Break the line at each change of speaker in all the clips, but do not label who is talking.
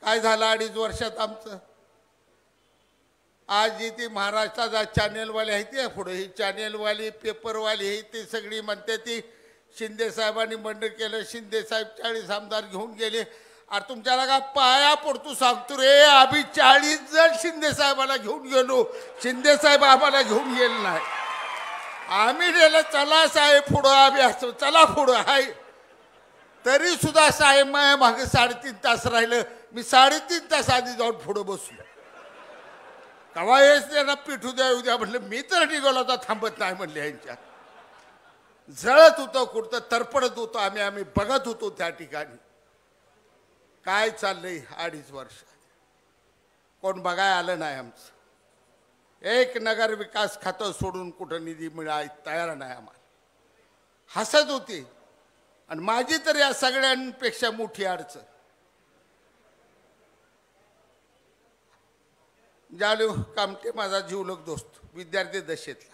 काय झालं 2.5 वर्षात आमचं? आज जी ती महाराष्ट्राचा चॅनेलवाले आहे ते पुढे ही चॅनेलवाली पेपरवाली ही ती सगळी म्हणते ती शिंदे साहेबांनी बंड केलं, शिंदे साहेब 40 आमदार घेऊन गेले. अरे तुमच्याला का पाया पडतो सांगतो रे, आम्ही 40 जण शिंदे साहेबाला घेऊन गेलो, शिंदे साहेब आम्हाला घेऊन गेले नाही. आम्ही गेलं चला साहेब पुढं, आम्ही असं चला पुढं आहे. तरी सुद्धा साहेब माझ्या मागे 3.5 तास राहिलं. मी 3.5 तास आधी जाऊन पुढं बसलो. कवा येस त्यांना पिठू द्या उद्या म्हटलं. मी तर निघालो होता, थांबत नाही म्हणले. यांच्या जळत होतं, कुठं तरपडत होतो. आम्ही बघत होतो त्या ठिकाणी काय चाललंय. 2.5 वर्ष कोण बघाय आलं नाही. आमचं एक नगर विकास खातं सोडून कुठं निधी मिळाय तयार नाही आम्हाला. हसत होती. आणि माझी तर या सगळ्यांपेक्षा मोठी अडचण जालू कामटे, माझा जीवलग दोस्त, विद्यार्थी दशेतला.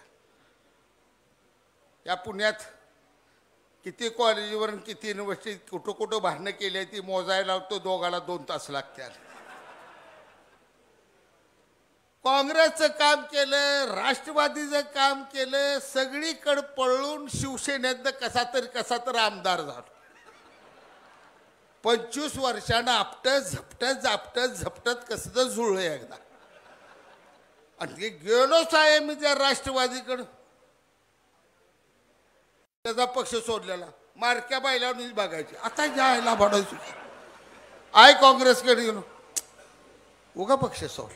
या पुण्यात किती कॉलेजवर किती युनिव्हर्सिटी कुठं कुठं भांडणं केली ती मोजायला लावतो. दोघाला 2 तास लागतात. काँग्रेसचं काम केलं, राष्ट्रवादीचं काम केलं, सगळीकडे पळून शिवसेनेत कसा तर आमदार झालो. 25 वर्षानं आपटत झपटत कसं तर जुळलं एकदा. आणि गेलो साहेब मी त्या राष्ट्रवादीकडं. त्याचा पक्ष सोडलेला, मारक्या बायलावरून बघायची. आता जायला भाडायचो. आय काँग्रेसकडे गेलो, उगा पक्ष सोडला.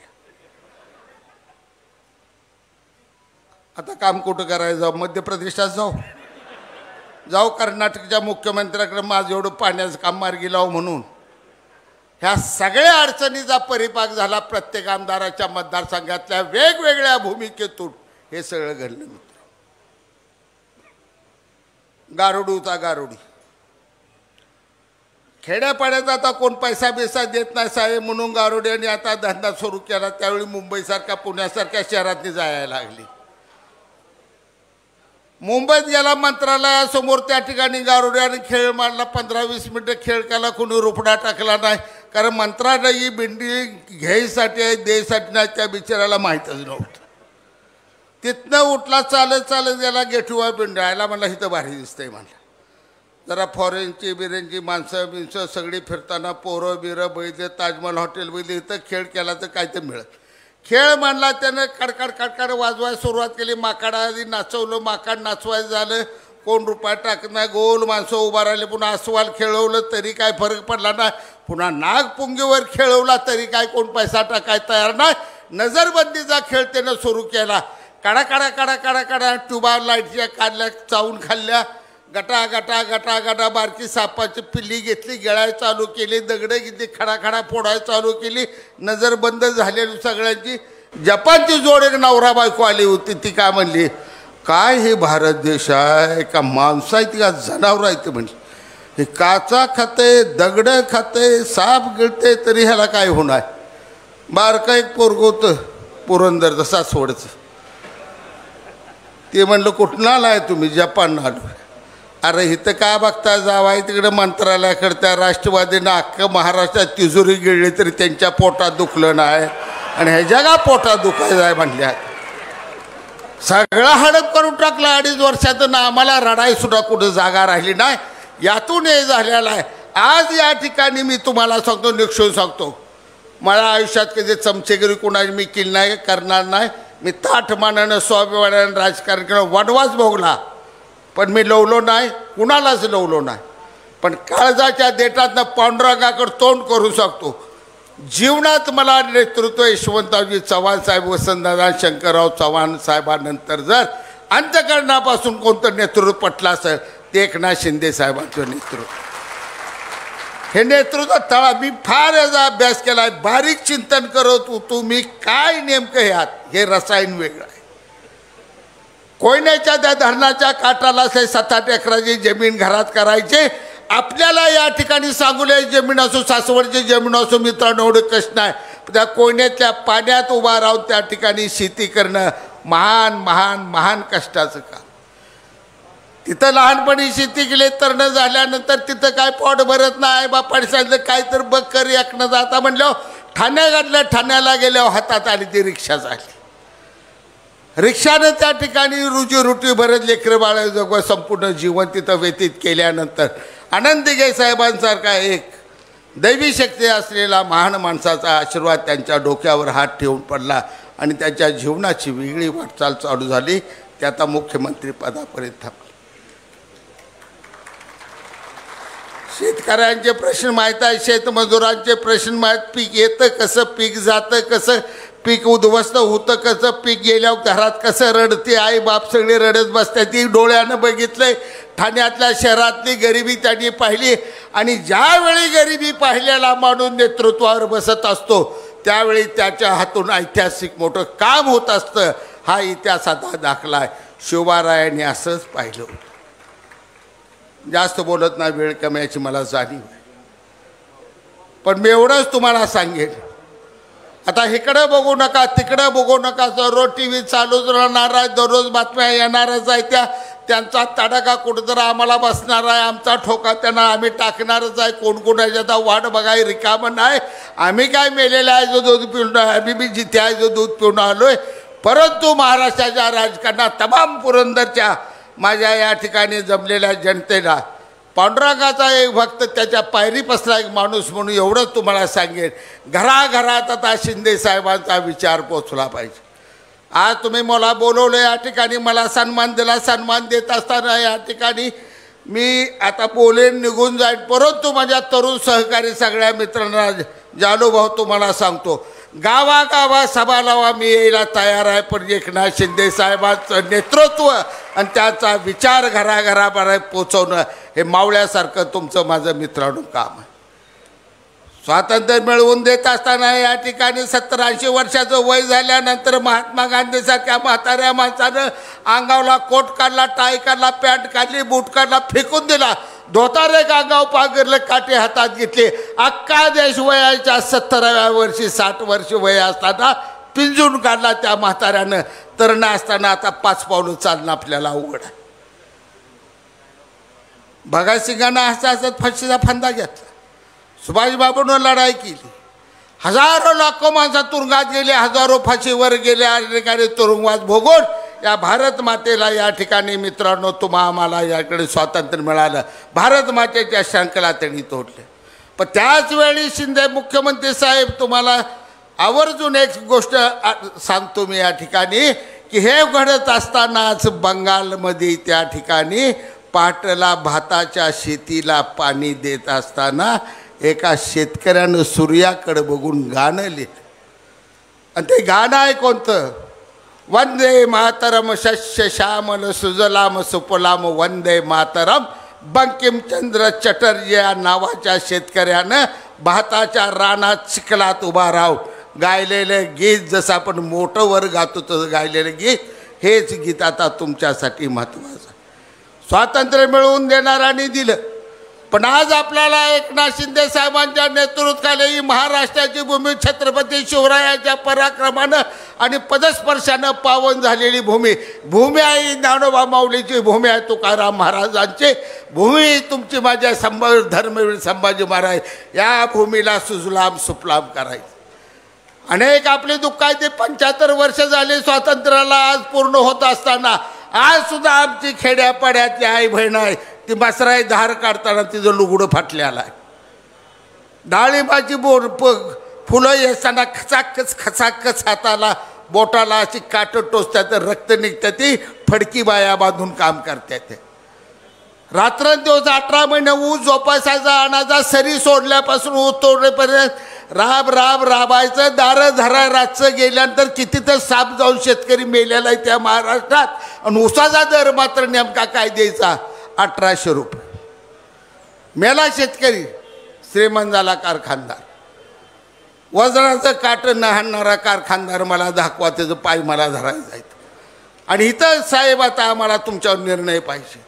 आता काम कुठं करायचं? जाऊ मध्य प्रदेशात जाऊ कर्नाटकच्या मुख्यमंत्र्याकडे माझं एवढं पाण्याचं काम मार्गी लावू म्हणून. ह्या सगळ्या अडचणीचा परिपाक झाला. प्रत्येक आमदाराच्या मतदारसंघातल्या वेगवेगळ्या भूमिकेतून हे सगळं घडलं. मित्र गारुडी होता, गारुडी. खेड्यापाड्यात आता कोण पैसा बिसा देत नाही साहेब म्हणून गारुड्याने आता धंदा सुरू केला. त्यावेळी मुंबईसारख्या पुण्यासारख्या शहरातनी जायला लागली. मुंबईत गेला मंत्रालयासमोर, त्या ठिकाणी गारुड्याने खेळ मारला. 15-20 मिनिटं खेळ केला. कोणी रुपडा टाकला नाही. कारण मंत्रालय ही बिंडी घ्यायसाठी आहे, द्यायसाठी नाही. त्या बिचाराला माहीतच नव्हतं. तिथनं उठला, चालत गेला गेटूवर बिंडायला. म्हणला इथं भारी दिसतंय. म्हणला जरा फॉरेनची बिरेनची माणसं बिनसं सगळी फिरताना पोरं बिरं बैदे ताजमहल हॉटेल बैदे इथं खेळ केला तर काय तर मिळत. खेळ म्हणला. त्यानं कडकड वाजवायला सुरुवात केली. माकाडा आधी नाचवलं. माकाड नाचवायचं झालं. कोण रुपया टाकत नाही. गोल माणसं उभा राहिले. पुन्हा अस्वाल खेळवलं तरी काय फरक पडला नाही. पुन्हा नागपुंगीवर खेळवला तरी काय कोण पैसा टाकाय तयार नाही. नजरबंदीचा खेळ त्यानं सुरू केला. काडा ट्यूबा लाईटच्या काढल्या, चावून खाल्ल्या. गटा बारकी सापाची पिल्ली घेतली, गिळायला चालू केली. दगडं घेतली, खडा फोडायला चालू केली. नजर बंद झालेली सगळ्यांची. जपानची जोड एक नवरा बायको आली होती. ती काय म्हणली, काय हे भारत देश आहे का माणसं आहेत का जनावर आहेत म्हणली. हे काचा खाते, दगडं खाते, साप गिळते तरी ह्याला काय होणार. बारका एक पोरग होतं पुरंदर जसा सोडचं. ते म्हणलं कुठनं आलाय तुम्ही? जपान आलो. अरे इथं काय बघता, जावाय तिकडे मंत्रालयाकडे. त्या राष्ट्रवादीनं अख्खं महाराष्ट्रात तिजोरी गिळली तरी त्यांच्या पोटात दुखलं नाही. आणि ह्याच्या का पोटात दुखायचं आहे म्हणल्या. सगळं हडप करून टाकलं 2.5 वर्षातून. आम्हाला रडाई सुद्धा कुठं जागा राहिली नाही. यातून हे झालेलं आहे. आज या ठिकाणी मी तुम्हाला सांगतो, निक्षून सांगतो, मला आयुष्यात कधी चमचेगिरी कोणाची मी केली नाही, करणार नाही. मी ताठमानानं स्वाभिमानानं राजकारण केलं. वनवास भोगला पण मी लवलो नाही, कुणालाच लवलो नाही. पण काळजाच्या देठातनं पांडुरंगाकडे तोंड करू शकतो. जीवनात मला नेतृत्व यशवंतरावजी चव्हाण साहेब, वसंतदादा शंकरराव चव्हाण साहेबांनंतर जर अंतःकरणापासून कोणतं नेतृत्व पटलं असेल ते एकनाथ शिंदे साहेबांचं नेतृत्व. हे नेतृत्व तळा. मी फार याचा अभ्यास केला आहे, बारीक चिंतन करत होतो मी काय नेमकं ह्यात हे रसायन वेगळं आहे. कोयन्याच्या त्या धरणाच्या काठाला 7-8 एकराची जमीन घरात करायचे. आपल्याला या ठिकाणी सांगोल्या जमीन असो, सासवडची जमीन असो, मित्रांनो एवढं कष्ट नाही. त्या कोयन्यातल्या पाण्यात उभा राहून त्या ठिकाणी शेती करणं महान महान महान कष्टाचं काम. तिथं लहानपणी शेती केली, तरण झाल्यानंतर तिथं काय पोट भरत नाही, बापाने सांगितलं काय तर बघ कर एकनं जाता म्हणलं ठाण्या गाठलं, ठाण्याला गेल्यावर हातात आली ती रिक्षा झाली. रिक्षानं त्या ठिकाणी रुजीरोटी भरत लेकरं बाळ जगवा संपूर्ण जीवन तिथं व्यतीत केल्यानंतर आनंदी साहेबांसारखा एक दैवी शक्ती असलेला महान माणसाचा आशीर्वाद त्यांच्या डोक्यावर हात ठेवून पडला आणि त्यांच्या जीवनाची वेगळी वाटचाल चालू झाली. ते आता मुख्यमंत्री पदापर्यंत थांबले. शेतकऱ्यांचे प्रश्न माहीत आहे, शेतमजुरांचे प्रश्न माहीत, पीक येतं कसं, पीक जातं कसं, पीक उद्ध्वस्त होतं कसं, पीक गेल्यावर घरात कसं रडते आई बाप सगळे रडत बसतात. ती डोळ्यानं बघितलंय. ठाण्यातल्या शहरातली गरिबी त्यांनी पाहिली आणि ज्यावेळी गरिबी पाहिलेला माणूस नेतृत्वावर बसत असतो त्यावेळी त्याच्या हातून ऐतिहासिक मोठं काम होत असतं. हा इतिहासाचा दाखला आहे. शिवबारायांनी असंच पाहिलं होतं. जास्त बोलत नाही, वेळ कमी याची मला जाणीव आहे, पण मी एवढंच तुम्हाला सांगेन, आता इकडं बघू नका तिकडं बघू नका. दररोज टी व्ही चालूच राहणार आहे, दररोज बातम्या येणारच आहे. त्यांचा तडाखा कुठंतरी आम्हाला बसणार आहे, आमचा ठोका त्यांना आम्ही टाकणारच आहे. कोण कोणाच्या वाट बघाय रिकामं नाही. आम्ही काय मेलेलं आहे जो दूध पिऊन, आम्ही बी जिथे आहे जो दूध पिऊन आलोय. परंतु महाराष्ट्राच्या राजकारणात तमाम पुरंदरच्या माझ्या या ठिकाणी जमलेल्या जनतेला पांडुरंगाचा एक भक्त, त्याच्या पायरी पसला एक माणूस म्हणून एवढंच तुम्हाला सांगेन, घराघरात आता शिंदे साहेबांचा विचार पोचला पाहिजे. आज तुम्ही मला बोलवलं, या ठिकाणी मला सन्मान दिला. सन्मान देत असताना या ठिकाणी मी आता बोलेन, निघून जाईन, परंतु माझ्या तरुण सहकारी सगळ्या मित्रांना जालूभाऊ तुम्हाला सांगतो, गावागावात सभा लावा, मी यायला तयार आहे. पण एकनाथ शिंदे साहेबांचं नेतृत्व आणि त्याचा विचार घराघरापर्यंत पोचवणं हे मावळ्यासारखं तुमचं माझं मित्रांनो काम आहे. स्वातंत्र्य मिळवून देत असताना या ठिकाणी 70-80 वर्षाचं वय झाल्यानंतर महात्मा गांधीसारख्या म्हाताऱ्या माणसानं अंगावला कोट काढला, टाय काढला, पॅन्ट काढली, बूट काढला, फेकून दिला, धोतारे अंगाव पागरलं, काटे हातात घेतले. अख्खा देश वयाच्या 70व्या वर्षी 60 वर्ष वय असताना पिंजून काढला त्या म्हाताऱ्यानं. तरुण असताना आता 5 पावलं चालणं आपल्याला अवघड आहे. भगतसिंगांना हसत फाशीचा फंदा घेतला, सुभाषबाबूंवर लढाई केली, हजारो लाखो माणसं तुरुंगात गेले, हजारो फाशीवर गेले, ठिकाणी तुरुंगवास भोगून या भारत मातेला या ठिकाणी मित्रांनो आम्हाला याकडे स्वातंत्र्य मिळालं. भारत मातेच्या शंखला त्यांनी तोडले. पण त्याच वेळी शिंदे मुख्यमंत्री साहेब तुम्हाला आवर्जून एक गोष्ट सांगतो मी या ठिकाणी, की हे घडत असतानाच बंगालमध्ये त्या ठिकाणी पाटला भाताच्या शेतीला पाणी देत असताना एका शेतकऱ्यानं सूर्याकडे बघून गाणं लिहिलं. आणि ते गाणं आहे कोणतं? वंदे मातरम शस्य श्यामल सुजलाम सुफलाम वंदे मातरम. बंकिमचंद्र चटर्जी या नावाच्या शेतकऱ्यानं भाताच्या रानात चिखलात उभा राहून गायलेलं गीत, जसं आपण मोठं वर गातो तसं गायलेलं गीत, हेच गीत आता तुमच्यासाठी महत्त्वाचं. स्वातंत्र्य मिळवून देणाऱ्यांनी दिलं, पण आज आपल्याला एकनाथ शिंदे साहेबांच्या नेतृत्वाखाली महाराष्ट्राची भूमी छत्रपती शिवरायाच्या पराक्रमानं आणि पदस्पर्शानं पावन झालेली भूमी आहे. ज्ञानोबा माऊलीची भूमी आहे, तुकाराम महाराजांची भूमी, तुमची माझ्या धर्मवीर संभाजी महाराज या भूमीला सुजलाम सुफलाम करायचं. अनेक आपले दुःख आहे, ते 75 वर्ष झाले स्वातंत्र्याला आज पूर्ण होत असताना आज सुद्धा आमची खेड्यापाड्यातली आई बहीण आहे, ती मसराई धार काढताना तिचं लुगडं फाटलेलं आहे. डाळिंबाची फुलं येताना खचाखच हाताला बोटाला अशी काटं टोचतात, रक्त निघतं, ती फडकी बाया बांधून काम करतात. रात्रंदिवस 18 महिने ऊस जोपासायचा, आणायचा, सरी सोडल्यापासून ऊस तोडण्यापर्यंत राबायचं. दारं धरा रातचं गेल्यानंतर किती तर साप जाऊन शेतकरी मेलेला आहे त्या महाराष्ट्रात. आणि ऊसाचा दर मात्र नेमका काय द्यायचा? 1800 रुपये. मेला शेतकरी, श्रीमंत झाला कारखानदार. वजनाचं काटं न हाणणारा कारखानदार मला दाखवा, त्याचं पाय मला धरायला जायचं. आणि इथं साहेब आता आम्हाला तुमच्यावर निर्णय पाहिजे.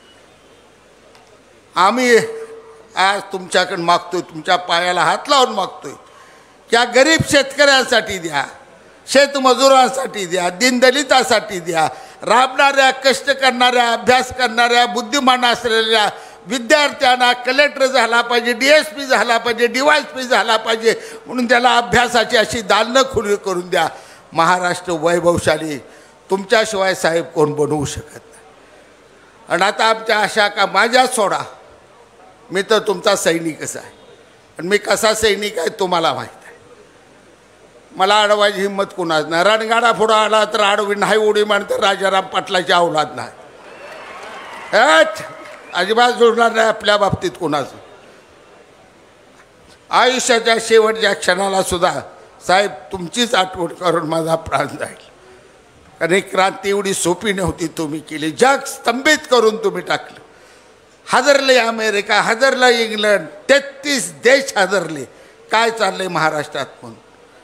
आम्ही आज तुमच्याकडे मागतोय, तुमच्या पायाला हात लावून मागतोय, त्या गरीब शेतकऱ्यांसाठी द्या, शेतमजुरांसाठी द्या, दीनदलितासाठी द्या, राबणाऱ्या, कष्ट करणाऱ्या, अभ्यास करणाऱ्या, बुद्धिमान असलेल्या विद्यार्थ्यांना कलेक्टर झाला पाहिजे, DSP झाला पाहिजे, DYSP झाला पाहिजे म्हणून त्याला अभ्यासाची अशी दालनं खुली करून द्या. महाराष्ट्र वैभवशाली तुमच्याशिवाय साहेब कोण बनवू शकत नाही. आणि आता आमच्या आशा का माझ्या सोडा, मी तर तुमचा सैनिकच आहे आणि मी कसा सैनिक आहे तुम्हाला माहीत आहे. मला अडवायची हिंमत कुणाच नाही. रणगाडा पुढं आला तर आडवी नाही उडी म्हणतं राजाराम पाटलाची औलाद नाही. अजिबात जुळणार नाही आपल्या बाबतीत कुणाचं. आयुष्याच्या शेवटच्या क्षणाला सुद्धा साहेब तुमचीच आठवण करून माझा प्राण जाईल. कारण ही क्रांती एवढी सोपी नव्हती तुम्ही केली. जग स्तंभित करून तुम्ही टाकलं. हादरले अमेरिका, हादरलं इंग्लंड, 33 देश हादरले. काय चाललंय महाराष्ट्रात म्हणून.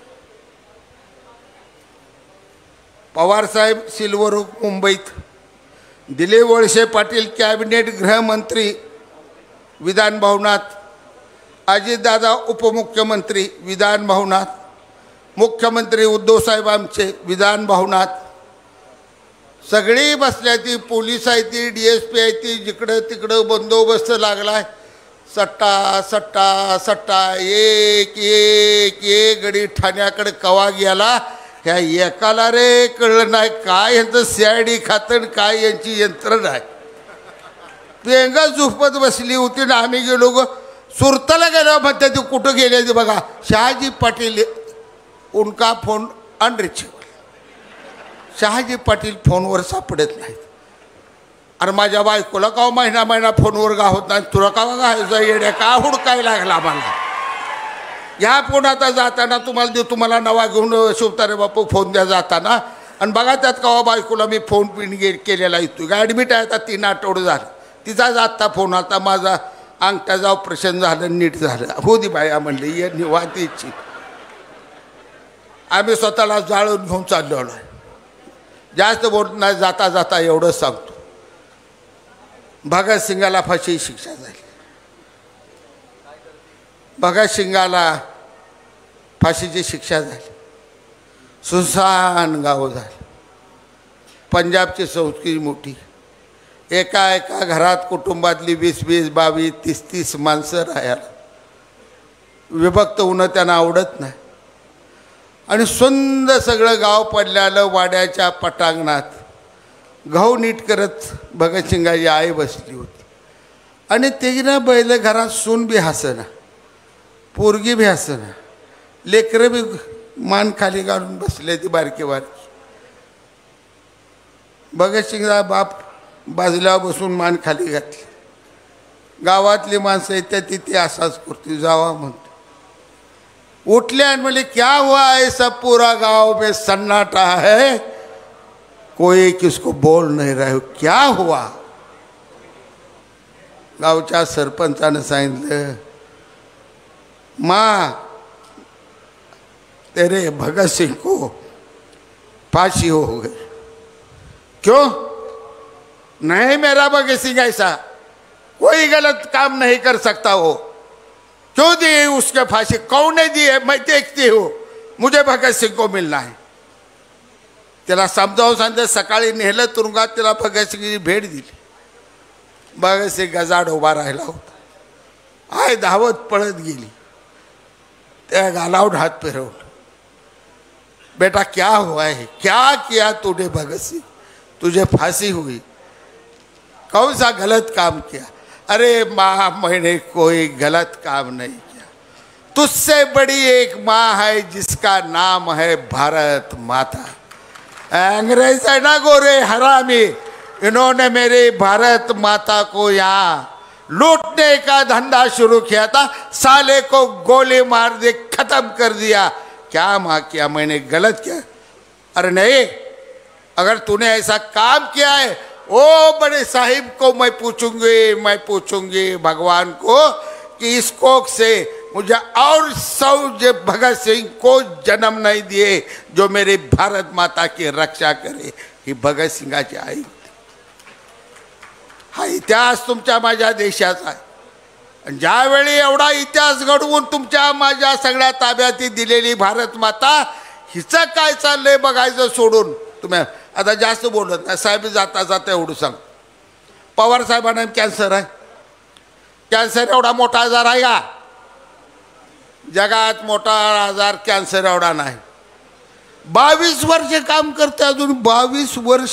पवारसाहेब सिल्वररूप मुंबईत, दिलीप वळसे पाटील कॅबिनेट गृहमंत्री विधान भवनात, अजितदादा उपमुख्यमंत्री विधान भवनात, मुख्यमंत्री उद्धवसाहेब आमचे विधान भवनात, सगळी बसल्या ती. पोलीस आहे ती, DSP आहे ती. जिकडं तिकडं बंदोबस्त लागलाय. सट्टा सट्टा सट्टा, एक एक एक गडी ठाण्याकडे कवा गेला ह्या एकाला रे कळलं नाही. काय यांचं CID खातं, काय यांची यंत्रणा आहे. पेंगा झुपत बसली होती ना. आम्ही गेलो ग सुरताला गेलो म्हणते ती. कुठं गेले ते बघा. शहाजी पाटील उनका फोन अनरिचेबल. शहाजी पाटील फोनवर सापडत नाहीत. अरे माझ्या बायकोला का महिना महिना फोनवर गावत नाही. तुला का बघा येड्या का हुडकाय लागला मला. ह्या फोन आता जाताना तुम्हाला नवा घेऊन शिवतारे बापू फोन द्या जाताना. आणि बघा त्यात कवा बायकोला मी फोन पिन केलेला येतो. का ॲडमिट आहे आता 3 आठवडे झालं. तिचाच आत्ता फोन आता माझा अंगठ्याचं ऑपरेशन झालं, नीट झालं. हो दे बाया म्हणले ये निवांतीची. आम्ही स्वतःला जाळून घेऊन चाललेलो आहे. जास्त बोलत नाही. जाता जाता एवढंच सांगतो. भगतसिंगाला फाशी शिक्षा झाली. भगतसिंगाला फाशीची शिक्षा झाली. सुनसान गाव झालं. पंजाबची संस्कृती मोठी. एका एका घरात कुटुंबातली 20-20, 22, 30-30 माणसं राहायला. विभक्त होणं त्यांना आवडत नाही. आणि सुंदर सगळं गाव पडल्यालं वाड्याच्या पटांगणात गहू नीट करत भगतसिंगाची आई बसली होती. आणि तिनं बैल घरात सून बी हसना, पोरगी बी हसना, लेकरं बी मान खाली घालून बसले ती बारकी बारकी. भगतसिंगचा बाप बाजूला बसून मान खाली घातली. गावातली माणसं येतात तिथे असाच करते. जावा म्हणतो. उठले आणि म्हणले क्या हुआ है, सब पूरा गांव में सन्नाटा है, कोई किसको बोल नहीं रहे. क्या हुआ. गावच्या सरपंचानं सांगितलं माँ तेरे भगत सिंह को फांसी हो गई. क्यों. नहीं मेरा भगत सिंह ऐसा कोई गलत काम नहीं कर सकता. हो क्यों दिए उसके फांसी. कौन ने दी है मैं देखती हूँ. मुझे भगत सिंह को मिलना है. त्याला समजावून सांगितलं. सकाळी नेलं तुरुंगात. त्याला भगतसिंगची भेट दिली. भगतसिंग गजाड उभा राहिला होता. आय धावत पळत गेली. त्या गालावर हात फिरवलं. बेटा क्या हुआ है, क्या किया तूने भगत सिंह, तुझे फांसी हुई, कौन सा गलत काम किया. अरे माँ मैंने कोई गलत काम नहीं किया. तुझसे बड़ी एक माँ है जिसका नाम है भारत माता. अंग्रेज है ना गोरे हरामी, इन्होंने मेरी भारत माता को यहाँ लूटने का धंधा शुरू किया था. साले को गोली मार दे खत्म कर दिया. क्या माँ किया मैंने गलत किया. अरे नहीं, अगर तूने ऐसा काम किया है ओ बड़े साहिब को मैं पूछूंगी भगवान को कि इस कोख से मुझे और 100 भगत सिंह को जन्म नहीं दिए जो मेरी भारत माता की रक्षा करे. ही भगत सिंगाची आई. हा इतिहास तुमच्या माझ्या देशाचा आहे. आणि ज्यावेळी एवढा इतिहास घडवून तुमच्या माझ्या सगळ्या ताब्यात दिलेली भारत माता हिचं काय चाललंय बघायचं सोडून तुम्ही. आता जास्त बोलत नाही साहेब, जाता जाता एवढं सांग, पवार साहेबांना कॅन्सर आहे. कॅन्सर एवढा मोठा आजार आहे का? जगात मोठा आजार कॅन्सर एवढा नाही. 22 वर्ष काम करते, अजून 22 वर्ष.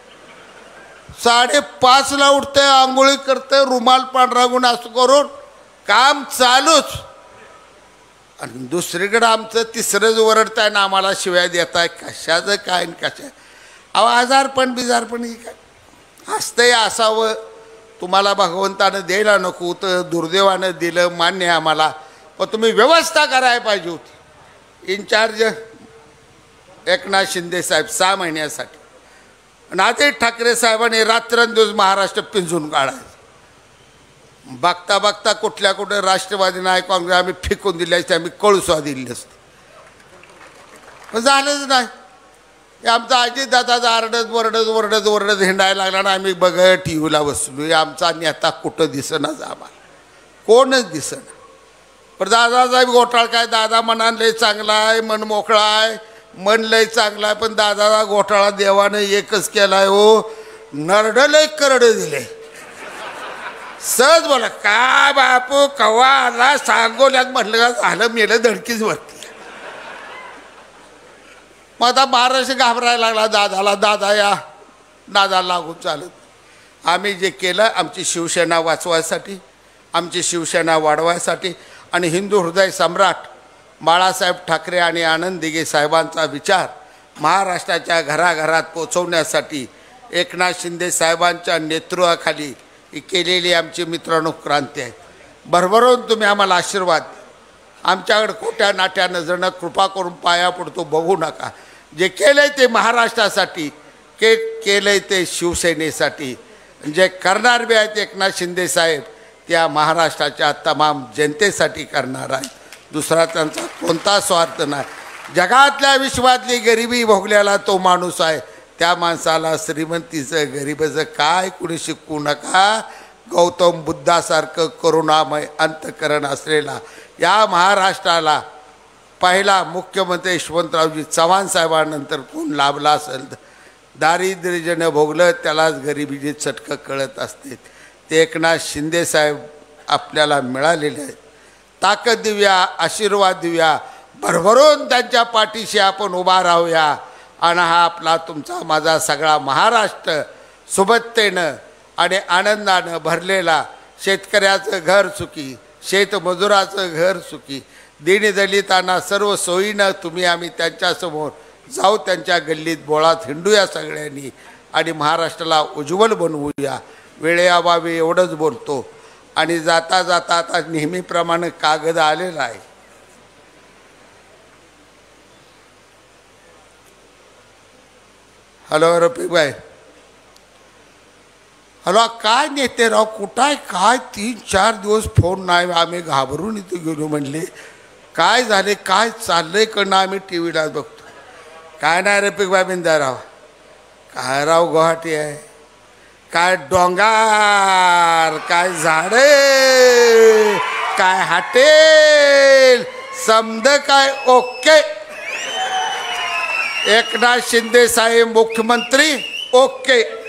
5:30ला उठते, आंघोळी करते, रुमाल पांढरा गुण असं करून काम चालूच. आणि दुसरीकडे आमचं तिसरंच वरडत आहे ना, आम्हाला शिव्या देत आहे. कशाचं काय कशा अहो, आजारपण बिजारपण ही काय असतंय, असावं. तुम्हाला भगवंतानं द्यायला नको तर दुर्दैवानं दिलं, मान्य आहे आम्हाला. पण तुम्ही व्यवस्था करायला पाहिजे होती. इन्चार्ज एकनाथ शिंदे साहेब 6 महिन्यासाठी, आणि आदित्य ठाकरे साहेबांनी रात्रंदिवस महाराष्ट्र पिंजून काढायचं. बघता बघता कुठल्या कुठे राष्ट्रवादी नाही, काँग्रेस आम्ही फेकून दिल्याचे, आम्ही कळूसवा दिली असते. पण झालंच नाही. हे आमचा अजितदादा आरडत वरडत वरडत वरडत हिंडायला लागला ना, आम्ही बघत टी व्हीला बसलो. आमचा नेता कुठं दिसेनाच आम्हाला, कोणच दिसेना. पण दादासाहेब घोटाळा काय, दादा मनान लय चांगला आहे, मन मोकळा आहे, मन लय चांगला आहे. पण दादाचा घोटाळा देवानं एकच केला आहे हो, नरडं लय करडं दिले. सहज बोला, काय बापू कवा आला सांगोल्यात म्हटलं का झालं, मेलं धडकीच वरती. मग आता महाराष्ट्र घाबरायला लागला दादाला, दादा या दादाला लागून चालत. आम्ही जे केलं आमची शिवसेना वाचवायसाठी, आमची शिवसेना वाढवायसाठी, आणि हिंदू हृदय सम्राट बाळासाहेब ठाकरे आणि आनंद दिघे साहेबांचा विचार महाराष्ट्राच्या घराघरात पोचवण्यासाठी एकनाथ शिंदे साहेबांच्या नेतृत्वाखाली ही केलेली आमची मित्रांनो क्रांती आहे. भरभरून तुम्ही आम्हाला आशीर्वाद. आमच्याकडे खोट्या नाट्या नजरनं कृपा करून पाया पडतो बघू नका. जे केलं आहे ते महाराष्ट्रासाठी, केलं आहे ते शिवसेनेसाठी, जे करणार बी आहेत एकनाथ शिंदे साहेब त्या महाराष्ट्राच्या तमाम जनतेसाठी करणार आहे. दुसरा त्यांचा कोणता स्वार्थ नाही. जगातल्या विश्वातली गरिबी भोगलेला तो माणूस आहे. त्या माणसाला श्रीमंतीचं गरिबीचं काय कुणी शिकवू नका. गौतम बुद्धासारखं करुणामय अंतकरण असलेला या महाराष्ट्राला पहिला मुख्यमंत्री यशवंतरावजी चव्हाण साहेबांनंतर कोण लाभला असेल, दारिद्र्यजनं भोगलं त्यालाच गरिबीची चटकं कळत असते. ते एकनाथ शिंदे साहेब आपल्याला मिळालेले आहेत. ताकद देऊया, आशीर्वाद देऊया, भरभरून त्यांच्या पाठीशी आपण उभा राहूया. आणि हा आपला तुमचा माझा सगळा महाराष्ट्र सुबत्तेनं आणि आनंदानं भरलेला, शेतकऱ्याचं घर सुखी, शेतमजुराचं घर सुखी, दीनदलितांना सर्व सोयीनं तुम्ही आम्ही त्यांच्यासमोर जाऊ, त्यांच्या गल्लीत बोळात हिंडूया सगळ्यांनी आणि महाराष्ट्राला उज्ज्वल बनवूया. वेळेअभावी एवढंच बोलतो. आणि जाता जाता आता नेहमीप्रमाणे कागद आलेला आहे. हॅलो रफिकभाई, हॅलो, काय नेते राव कुठं आहे काय? 3-4 दिवस फोन नाही. आम्ही घाबरून इथे गेलो. म्हणले काय झाले, काय चाललंय कडनं आम्ही टी व्हीला बघतो. काय नाही रफिकभाई बिंदाराव, काय राव गुवाहाटी आहे, काय डोंगर, काय झाडे, काय हॉटेल, समद काय ओके. एकनाथ शिंदे साहेब मुख्यमंत्री ओके.